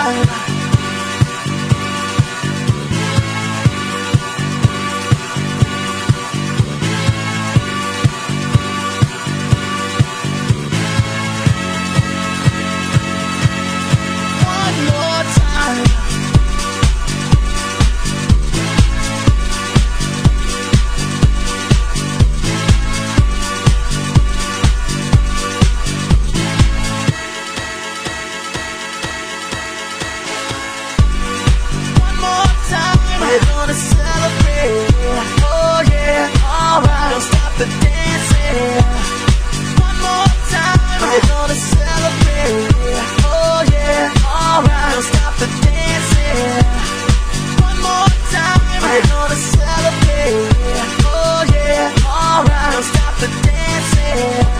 time. One more time. We're gonna celebrate, oh yeah, alright. Don't stop the dancing. One more time. We're gonna celebrate, oh yeah, alright. Don't stop the dancing. One more time. We're gonna celebrate, oh yeah, alright. Don't stop the dancing.